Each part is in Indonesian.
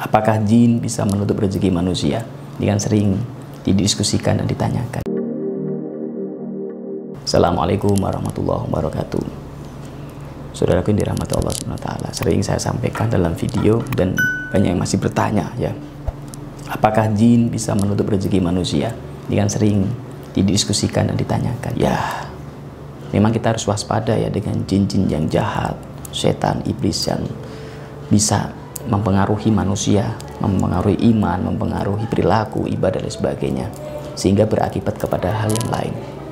Apakah jin bisa menutup rezeki manusia? Ini kan sering didiskusikan dan ditanyakan. Assalamualaikum warahmatullahi wabarakatuh. Saudaraku yang dirahmati Allah SWT, sering saya sampaikan dalam video dan banyak yang masih bertanya ya, apakah jin bisa menutup rezeki manusia? Ini kan sering didiskusikan dan ditanyakan. Ya, memang kita harus waspada ya dengan jin-jin yang jahat, setan, iblis yang bisa mempengaruhi manusia, mempengaruhi iman, mempengaruhi perilaku, ibadah dan sebagainya, sehingga berakibat kepada hal yang lain.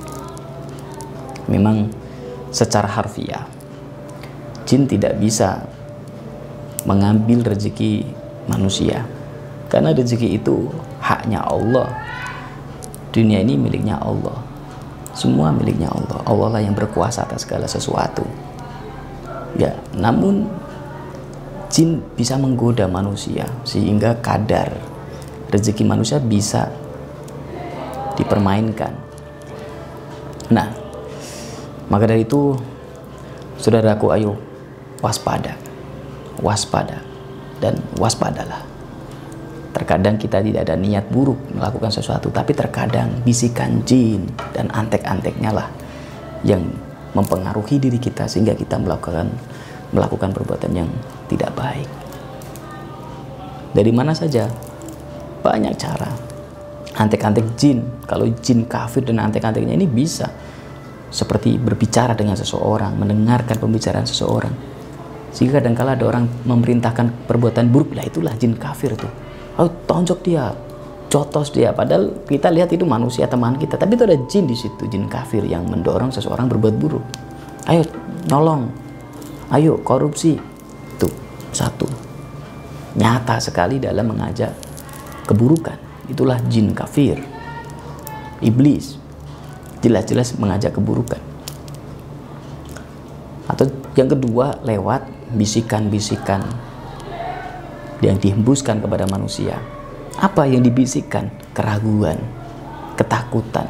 Memang secara harfiah jin tidak bisa mengambil rezeki manusia, karena rezeki itu haknya Allah. Dunia ini miliknya Allah, semua miliknya Allah. Allah lah yang berkuasa atas segala sesuatu ya. Namun jin bisa menggoda manusia sehingga kadar rezeki manusia bisa dipermainkan. Nah, maka dari itu saudaraku, ayo waspada, waspada, dan waspadalah. Terkadang kita tidak ada niat buruk melakukan sesuatu, tapi terkadang bisikan jin dan antek-anteknya lah yang mempengaruhi diri kita sehingga kita melakukan perbuatan yang tidak baik. Dari mana saja? Banyak cara. Antek-antek jin, kalau jin kafir dan antek-anteknya ini bisa seperti berbicara dengan seseorang, mendengarkan pembicaraan seseorang, sehingga kadang-kala ada orang memerintahkan perbuatan buruk, lah itulah jin kafir tuh. Oh, tonjok dia, jotos dia, padahal kita lihat itu manusia teman kita, tapi itu ada jin di situ, jin kafir yang mendorong seseorang berbuat buruk. Ayo nolong, ayo korupsi. Tuh satu, nyata sekali dalam mengajak keburukan. Itulah jin kafir, iblis, jelas-jelas mengajak keburukan. Atau yang kedua, lewat bisikan-bisikan yang dihembuskan kepada manusia. Apa yang dibisikkan? Keraguan, ketakutan.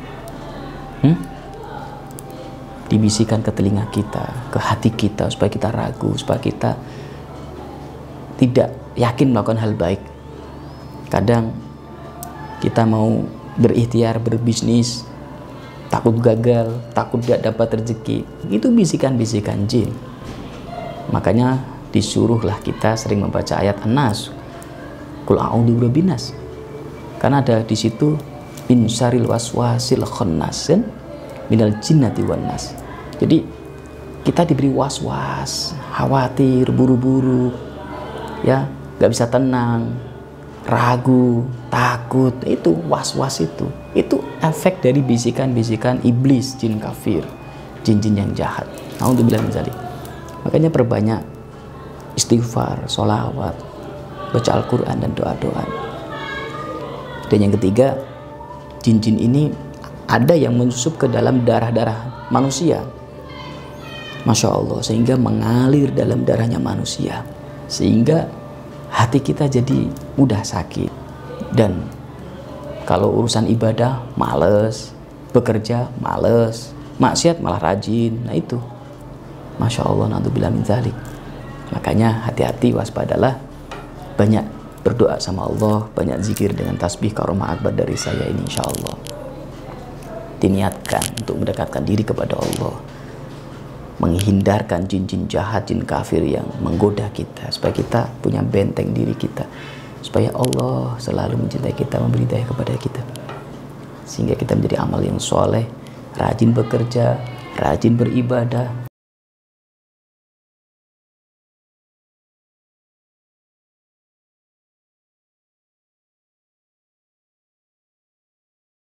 Dibisikkan ke telinga kita, ke hati kita, supaya kita ragu, supaya kita tidak yakin melakukan hal baik. Kadang kita mau berikhtiar, berbisnis, takut gagal, takut tidak dapat rezeki. Itu bisikan-bisikan jin. Makanya disuruhlah kita sering membaca ayat An-Nas, Qul a'udzu birabbin nas. Karena ada di situ min syarril waswasil khannas minal jinnati wan nas. Jadi kita diberi was-was, khawatir, buru-buru, ya, nggak bisa tenang, ragu, takut. Itu was-was, itu efek dari bisikan-bisikan iblis, jin kafir, jin-jin yang jahat. Na'udzubillah min dzalik. Makanya perbanyak istighfar, sholawat, baca Al-Quran dan doa-doa. Dan yang ketiga, jin-jin ini ada yang menyusup ke dalam darah-darah manusia, Masya Allah, sehingga mengalir dalam darahnya manusia, sehingga hati kita jadi mudah sakit. Dan kalau urusan ibadah males, bekerja males, maksiat malah rajin. Nah itu, Masya Allah, na'udzubillah min dzalik. Makanya hati-hati, waspadalah, banyak berdoa sama Allah, banyak zikir dengan tasbih karomah akbar dari saya ini, insya Allah. Diniatkan untuk mendekatkan diri kepada Allah, menghindarkan jin-jin jahat, jin kafir yang menggoda kita, supaya kita punya benteng diri kita, supaya Allah selalu mencintai kita, memberi hidayah kepada kita, sehingga kita menjadi amal yang soleh, rajin bekerja, rajin beribadah,